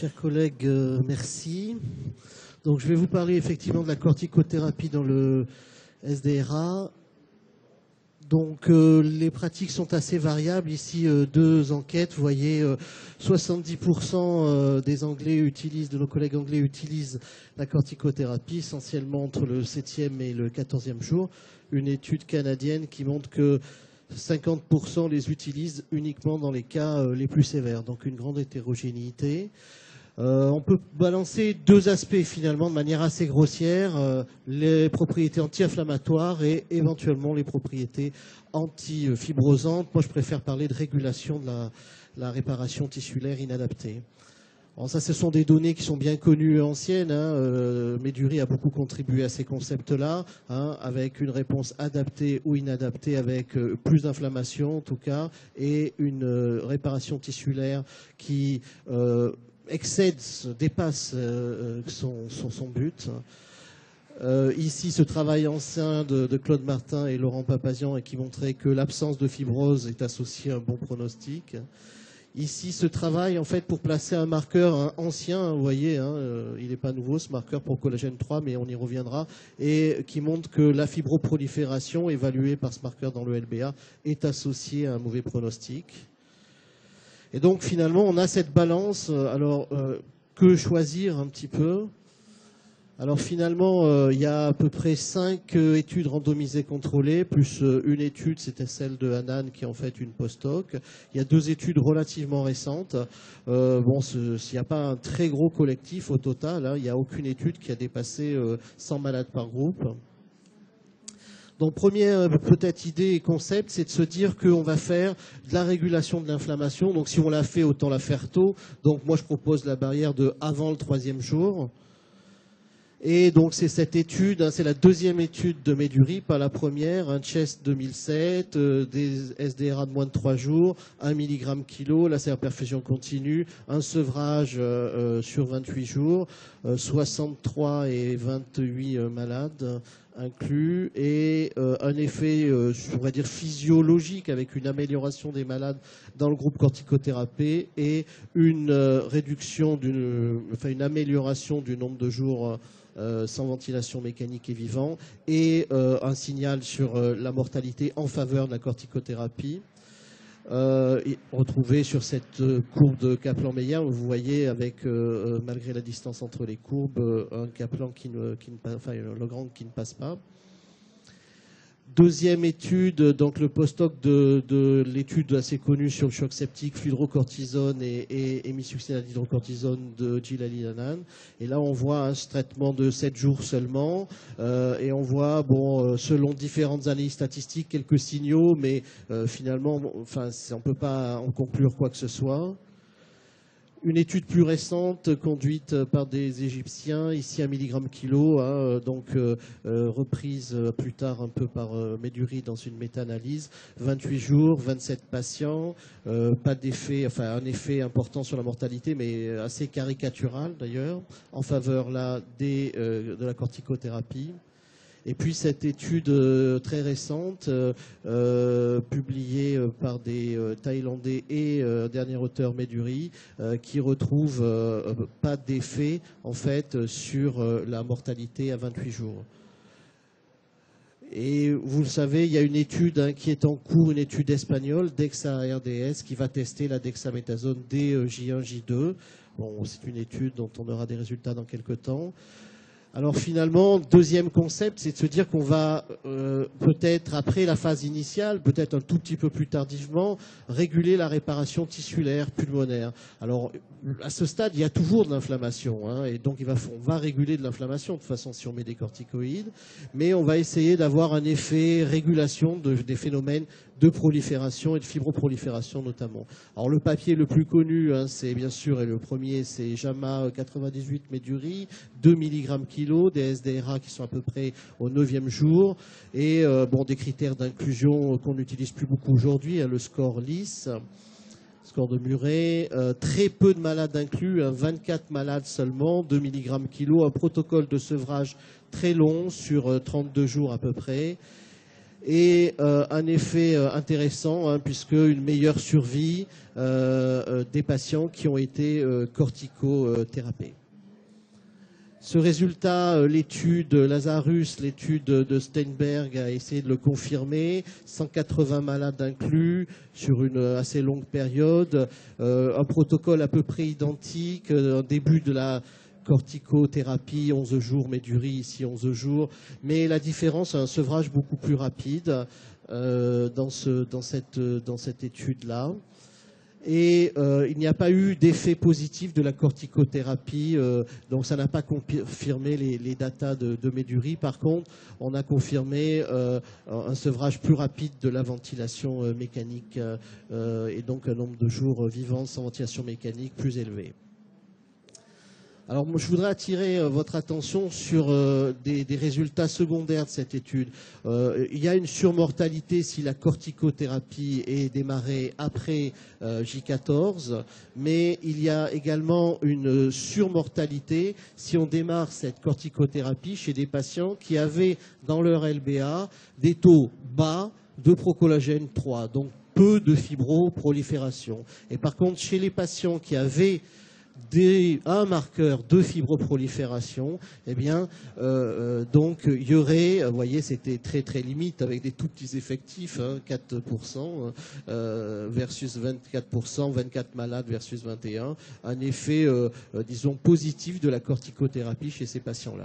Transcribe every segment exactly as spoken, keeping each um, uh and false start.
Chers collègues, euh, merci. Donc, je vais vous parler effectivement de la corticothérapie dans le S D R A. Donc, euh, les pratiques sont assez variables. Ici, euh, deux enquêtes. Vous voyez, euh, soixante-dix pour cent euh, des Anglais utilisent, de nos collègues anglais utilisent la corticothérapie, essentiellement entre le septième et le quatorzième jour. Une étude canadienne qui montre que cinquante pour cent les utilisent uniquement dans les cas euh, les plus sévères. Donc, une grande hétérogénéité. Euh, on peut balancer deux aspects finalement de manière assez grossière, euh, les propriétés anti-inflammatoires et éventuellement les propriétés anti-fibrosantes. Moi je préfère parler de régulation de la, la réparation tissulaire inadaptée. Alors ça, ce sont des données qui sont bien connues et anciennes. Hein. Euh, Médurie a beaucoup contribué à ces concepts-là, hein, avec une réponse adaptée ou inadaptée, avec euh, plus d'inflammation en tout cas, et une euh, réparation tissulaire qui euh, excède, dépasse euh, son, son, son but. Euh, ici, ce travail ancien de, de Claude Martin et Laurent Papazian et qui montrait que l'absence de fibrose est associée à un bon pronostic. Ici, ce travail, en fait, pour placer un marqueur hein, ancien, hein, vous voyez, hein, euh, il n'est pas nouveau ce marqueur pour collagène trois, mais on y reviendra, et qui montre que la fibroprolifération évaluée par ce marqueur dans le L B A est associée à un mauvais pronostic. Et donc, finalement, on a cette balance. Alors, euh, que choisir un petit peu? Alors, finalement, euh, il y a à peu près cinq euh, études randomisées contrôlées, plus euh, une étude, c'était celle de Hanan, qui est en fait une post-hoc. Il y a deux études relativement récentes. Euh, bon, il n'y a pas un très gros collectif au total. Hein, il n'y a aucune étude qui a dépassé euh, cent malades par groupe. Donc, première peut-être idée et concept, c'est de se dire qu'on va faire de la régulation de l'inflammation. Donc, si on l'a fait, autant la faire tôt. Donc, moi, je propose la barrière de avant le troisième jour. Et donc, c'est cette étude, hein, c'est la deuxième étude de Médurie, pas la première, un Chest deux mille sept, euh, des S D R A de moins de trois jours, un milligramme kilo, là c'est la perfusion continue, un sevrage euh, euh, sur vingt-huit jours, euh, soixante-trois et vingt-huit euh, malades inclus, et euh, un effet, euh, on va dire, physiologique avec une amélioration des malades dans le groupe corticothérapie et une euh, réduction, d'une, enfin une amélioration du nombre de jours euh, Euh, sans ventilation mécanique et vivant, et euh, un signal sur euh, la mortalité en faveur de la corticothérapie. Euh, retrouvé sur cette euh, courbe de Kaplan-Meier, vous voyez avec, euh, malgré la distance entre les courbes, euh, un Kaplan qui ne, qui ne, enfin, le Lagrange qui ne passe pas. Deuxième étude, donc le post-hoc de, de l'étude assez connue sur le choc septique, fludrocortisone et, et hémisuccinate d'hydrocortisone de Gilali Hanan. Et là, on voit un traitement de sept jours seulement. Euh, et on voit, bon, selon différentes analyses statistiques, quelques signaux, mais euh, finalement, enfin, on ne peut pas en conclure quoi que ce soit. Une étude plus récente conduite par des Égyptiens, ici à milligramme kilo, hein, donc euh, euh, reprise plus tard un peu par euh, Médurie dans une méta-analyse, vingt-huit jours, vingt-sept patients, euh, pas d'effet, enfin un effet important sur la mortalité, mais assez caricatural d'ailleurs, en faveur là des, euh, de la corticothérapie. Et puis cette étude euh, très récente, euh, euh, publiée par des euh, Thaïlandais et euh, dernier auteur Médurie, euh, qui retrouve euh, pas d'effet en fait sur euh, la mortalité à vingt-huit jours. Et vous le savez, il y a une étude hein, qui est en cours, une étude espagnole, DEXA-R D S, qui va tester la dexaméthasone D J un J deux. Bon, c'est une étude dont on aura des résultats dans quelques temps. Alors finalement, deuxième concept, c'est de se dire qu'on va euh, peut-être, après la phase initiale, peut-être un tout petit peu plus tardivement, réguler la réparation tissulaire pulmonaire. Alors à ce stade, il y a toujours de l'inflammation, hein, et donc il va, on va réguler de l'inflammation de toute façon si on met des corticoïdes, mais on va essayer d'avoir un effet régulation de, des phénomènes de prolifération et de fibroprolifération notamment. Alors le papier le plus connu, hein, c'est bien sûr, et le premier, c'est JAMA quatre-vingt-dix-huit Médurie, deux milligrammes kilo, des S D R A qui sont à peu près au neuvième jour, et euh, bon, des critères d'inclusion qu'on n'utilise plus beaucoup aujourd'hui, hein, le score L I S, score de Murray, euh, très peu de malades inclus, hein, vingt-quatre malades seulement, deux milligrammes kilo, un protocole de sevrage très long sur euh, trente-deux jours à peu près. et euh, un effet euh, intéressant, hein, puisque une meilleure survie euh, euh, des patients qui ont été euh, corticothérapiés. Ce résultat, euh, l'étude Lazarus, l'étude de Steinberg a essayé de le confirmer. cent quatre-vingts malades inclus sur une assez longue période, euh, un protocole à peu près identique, euh, un début de la corticothérapie, onze jours, Médurie ici onze jours, mais la différence, un sevrage beaucoup plus rapide euh, dans, ce, dans cette, dans cette étude-là. Et euh, il n'y a pas eu d'effet positif de la corticothérapie, euh, donc ça n'a pas confirmé les, les datas de, de Médurie. Par contre, on a confirmé euh, un sevrage plus rapide de la ventilation euh, mécanique euh, et donc un nombre de jours vivants sans ventilation mécanique plus élevé. Alors, moi, je voudrais attirer euh, votre attention sur euh, des, des résultats secondaires de cette étude. Euh, il y a une surmortalité si la corticothérapie est démarrée après euh, J quatorze, mais il y a également une surmortalité si on démarre cette corticothérapie chez des patients qui avaient dans leur L B A des taux bas de procollagène trois, donc peu de fibroprolifération. Et par contre, chez les patients qui avaient Des, un marqueur de fibroprolifération, eh bien, euh, donc il y aurait, vous voyez, c'était très très limite avec des tout petits effectifs, hein, quatre pour cent euh, versus vingt-quatre pour cent, vingt-quatre malades versus vingt et un, un effet, euh, euh, disons, positif de la corticothérapie chez ces patients-là.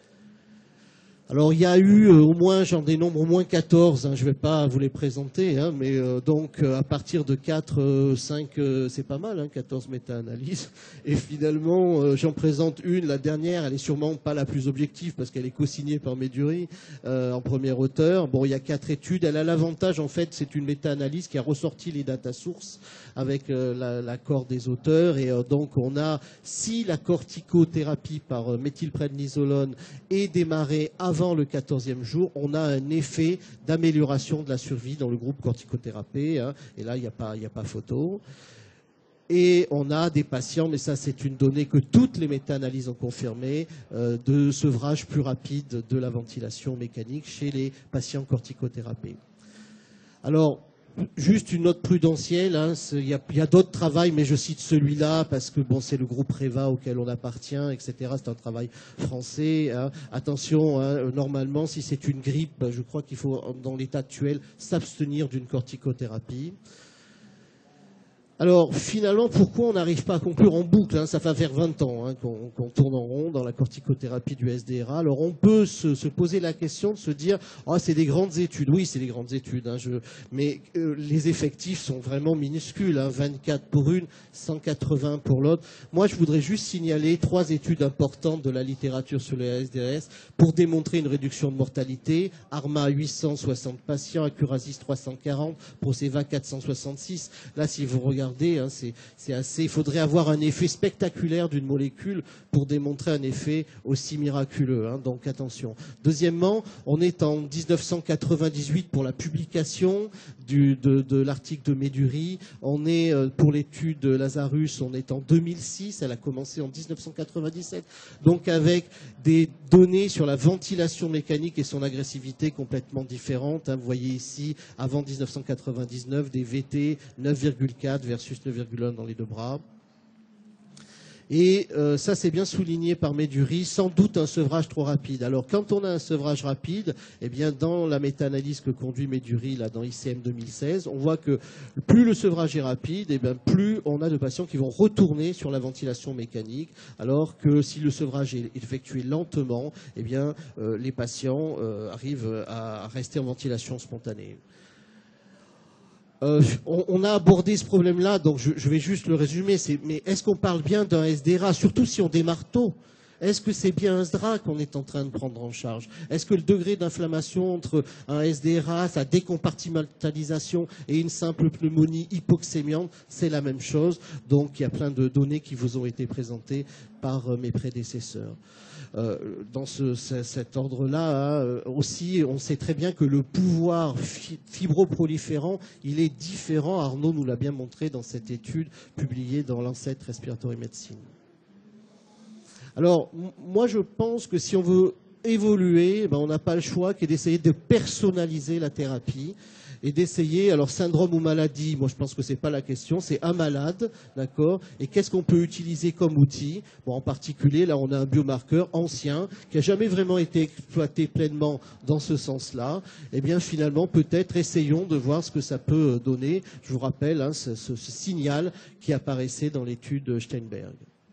Alors il y a eu euh, au moins, j'en dénombre au moins quatorze, hein, je ne vais pas vous les présenter, hein, mais euh, donc euh, à partir de quatre, euh, cinq, euh, c'est pas mal, hein, quatorze méta-analyses. Et finalement, euh, j'en présente une, la dernière, elle est sûrement pas la plus objective parce qu'elle est co-signée par Médurie euh, en premier auteur. Bon, il y a quatre études, elle a l'avantage, en fait, c'est une méta-analyse qui a ressorti les data sources avec euh, l'accord des auteurs. Et euh, donc on a, si la corticothérapie par euh, méthylprednisolone est démarrée avant Avant le quatorzième jour, on a un effet d'amélioration de la survie dans le groupe corticothérapié, hein, et là, il n'y a pas, il n'y a pas photo. Et on a des patients, mais ça c'est une donnée que toutes les méta-analyses ont confirmé, euh, de sevrage plus rapide de la ventilation mécanique chez les patients corticothérapiés. Alors, juste une note prudentielle, hein, il y a, a d'autres travaux, mais je cite celui-là parce que bon, c'est le groupe REVA auquel on appartient, et cetera. C'est un travail français. Hein. Attention, hein, normalement, si c'est une grippe, je crois qu'il faut, dans l'état actuel, s'abstenir d'une corticothérapie. Alors, finalement, pourquoi on n'arrive pas à conclure en boucle, hein, ça fait faire vingt ans hein, qu'on qu'on tourne en rond dans la corticothérapie du S D R A. Alors, on peut se, se poser la question de se dire oh, « c'est des grandes études ». Oui, c'est des grandes études, hein, je, mais euh, les effectifs sont vraiment minuscules, hein, vingt-quatre pour une, cent quatre-vingts pour l'autre. Moi, je voudrais juste signaler trois études importantes de la littérature sur le S D R S pour démontrer une réduction de mortalité. ARMA, huit cent soixante patients, Accurasis, trois cent quarante, Proceva, quatre cent soixante-six. Là, si vous regardez, Hein, c'est assez. Il faudrait avoir un effet spectaculaire d'une molécule pour démontrer un effet aussi miraculeux. Hein, donc attention. Deuxièmement, on est en mille neuf cent quatre-vingt-dix-huit pour la publication du, de, de l'article de Médurie. On est pour l'étude de Lazarus, on est en deux mille six. Elle a commencé en mille neuf cent quatre-vingt-dix-sept. Donc avec des données sur la ventilation mécanique et son agressivité complètement différentes. Hein, vous voyez ici, avant mille neuf cent quatre-vingt-dix-neuf, des V T neuf virgule quatre versus neuf virgule un dans les deux bras. Et euh, ça, c'est bien souligné par Médurie, sans doute un sevrage trop rapide. Alors, quand on a un sevrage rapide, eh bien, dans la méta-analyse que conduit Médurie, là, dans I C M deux mille seize, on voit que plus le sevrage est rapide, eh bien, plus on a de patients qui vont retourner sur la ventilation mécanique, alors que si le sevrage est effectué lentement, eh bien, euh, les patients euh, arrivent à rester en ventilation spontanée. Euh, on, on a abordé ce problème-là, donc je, je vais juste le résumer. Mais est-ce qu'on parle bien d'un S D R A, surtout si on démarre tôt? Est-ce que c'est bien un S D R A qu'on est en train de prendre en charge? Est-ce que le degré d'inflammation entre un S D R A, sa décompartimentalisation et une simple pneumonie hypoxémiante, c'est la même chose? Donc il y a plein de données qui vous ont été présentées par euh, mes prédécesseurs. Euh, dans ce, ce, cet ordre-là, hein, aussi, on sait très bien que le pouvoir fi fibroproliférant, il est différent. Arnaud nous l'a bien montré dans cette étude publiée dans Lancet Respiratory Medicine. Alors, moi, je pense que si on veut évoluer, ben, on n'a pas le choix que d'essayer de personnaliser la thérapie et d'essayer, alors syndrome ou maladie, moi je pense que c'est pas la question, c'est un malade, d'accord, et qu'est-ce qu'on peut utiliser comme outil? Bon, en particulier, là on a un biomarqueur ancien qui a jamais vraiment été exploité pleinement dans ce sens-là. Eh bien finalement, peut-être essayons de voir ce que ça peut donner. Je vous rappelle hein, ce, ce, ce signal qui apparaissait dans l'étude Steinberg.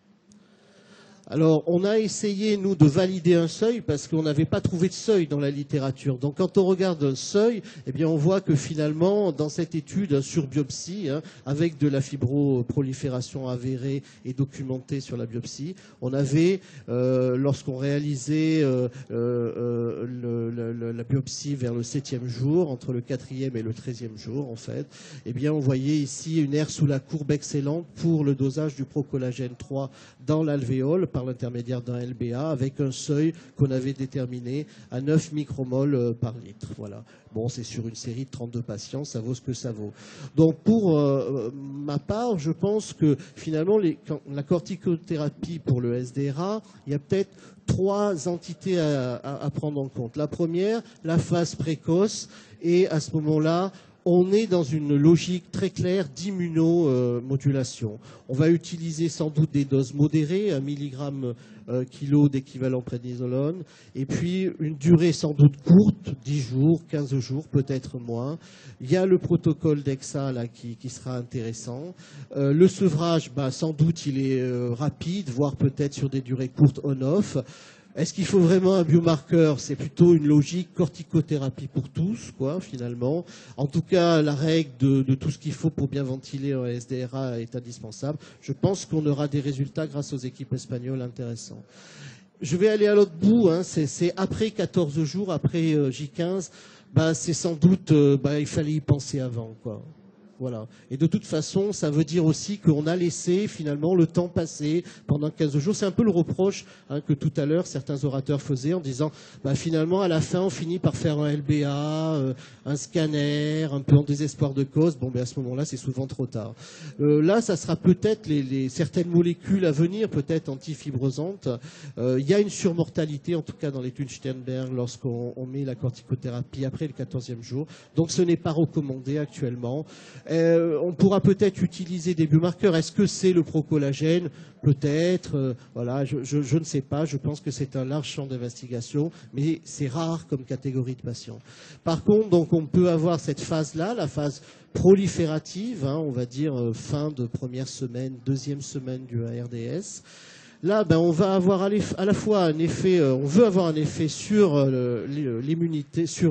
Alors, on a essayé, nous, de valider un seuil parce qu'on n'avait pas trouvé de seuil dans la littérature. Donc, quand on regarde un seuil, eh bien, on voit que finalement, dans cette étude sur biopsie, hein, avec de la fibroprolifération avérée et documentée sur la biopsie, on avait, euh, lorsqu'on réalisait euh, euh, le, le, la biopsie vers le septième jour, entre le quatrième et le treizième jour, en fait, eh bien, on voyait ici une aire sous la courbe excellente pour le dosage du procollagène trois dans l'alvéole, par l'intermédiaire d'un L B A avec un seuil qu'on avait déterminé à neuf micromoles par litre. Voilà. Bon, c'est sur une série de trente-deux patients, ça vaut ce que ça vaut. Donc pour euh, ma part, je pense que finalement les, quand, la corticothérapie pour le S D R A, il y a peut-être trois entités à, à, à prendre en compte. La première, la phase précoce, et à ce moment-là, on est dans une logique très claire d'immunomodulation. On va utiliser sans doute des doses modérées, un milligramme euh, kilo d'équivalent prédnisolone, et puis une durée sans doute courte, dix jours, quinze jours, peut-être moins. Il y a le protocole d'E X A là, qui, qui sera intéressant. Euh, le sevrage, bah, sans doute, il est euh, rapide, voire peut-être sur des durées courtes on-off. Est-ce qu'il faut vraiment un biomarqueur? C'est plutôt une logique corticothérapie pour tous, quoi, finalement. En tout cas, la règle de, de tout ce qu'il faut pour bien ventiler un S D R A est indispensable. Je pense qu'on aura des résultats grâce aux équipes espagnoles intéressants. Je vais aller à l'autre bout, hein, c'est après quatorze jours, après euh, J quinze, bah, c'est sans doute, euh, bah, il fallait y penser avant, quoi. Voilà. Et de toute façon, ça veut dire aussi qu'on a laissé finalement le temps passer pendant quinze jours. C'est un peu le reproche hein, que tout à l'heure certains orateurs faisaient en disant bah, finalement à la fin on finit par faire un L B A, euh, un scanner, un peu en désespoir de cause. Bon, ben à ce moment-là, c'est souvent trop tard. Euh, là, ça sera peut-être les, les, certaines molécules à venir, peut-être antifibrosantes. Euh, il y a une surmortalité, en tout cas dans l'étude Sternberg, lorsqu'on on met la corticothérapie après le quatorzième jour. Donc ce n'est pas recommandé actuellement. Euh, on pourra peut-être utiliser des biomarqueurs. Est-ce que c'est le procollagène? Peut-être. Euh, voilà, je, je, je ne sais pas. Je pense que c'est un large champ d'investigation, mais c'est rare comme catégorie de patients. Par contre, donc, on peut avoir cette phase-là, la phase proliférative, hein, on va dire euh, fin de première semaine, deuxième semaine du A R D S. Là, ben, on va avoir à la fois un effet, euh, on veut avoir un effet sur euh, l'immunité, sur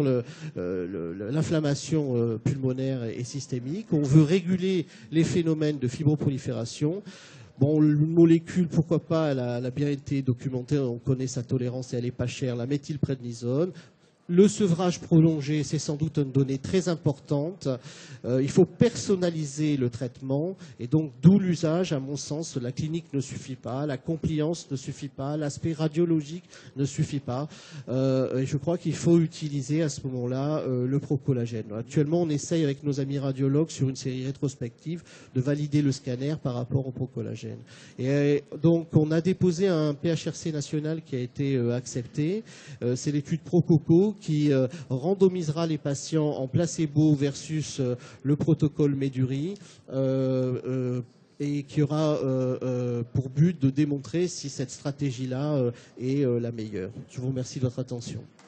l'inflammation euh, pulmonaire et systémique. On veut réguler les phénomènes de fibroprolifération. Bon, une molécule, pourquoi pas, elle a, elle a bien été documentée, on connaît sa tolérance et elle n'est pas chère, la méthylprednisone. Le sevrage prolongé, c'est sans doute une donnée très importante. Euh, il faut personnaliser le traitement et donc d'où l'usage, à mon sens, la clinique ne suffit pas, la compliance ne suffit pas, l'aspect radiologique ne suffit pas. Euh, et je crois qu'il faut utiliser à ce moment-là euh, le procollagène. Actuellement, on essaye avec nos amis radiologues sur une série rétrospective de valider le scanner par rapport au procollagène. Et euh, donc, on a déposé un P H R C national qui a été euh, accepté. Euh, c'est l'étude ProCoco qui euh, randomisera les patients en placebo versus euh, le protocole Meduri euh, euh, et qui aura euh, euh, pour but de démontrer si cette stratégie-là euh, est euh, la meilleure. Je vous remercie de votre attention.